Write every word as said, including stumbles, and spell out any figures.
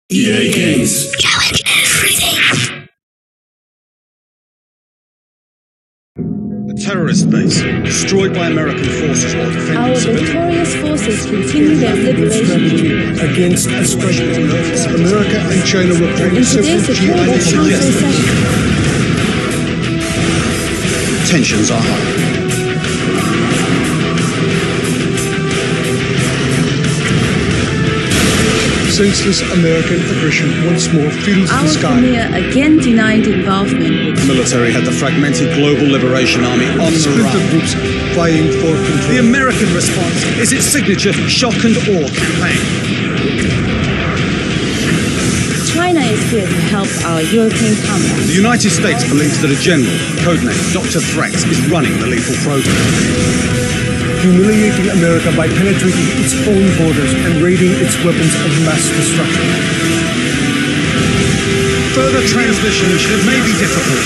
E A Games. Challenge everything. A terrorist base destroyed by American forces while defending Our civilians. victorious forces continue their liberation against Australia. America and China report in today's Security Council session. Tensions are high. Senseless American aggression once more fills Our the sky. premier again denied involvement. The military had the fragmented Global Liberation Army on the Splinter run. groups vying for control. The American response is its signature shock and awe campaign. China is here to help our European comrades. The United States believes that a general, codenamed Doctor Threats, is running the lethal program. Humiliating America by penetrating its own borders and raiding its weapons of mass destruction. Further transmission may be difficult.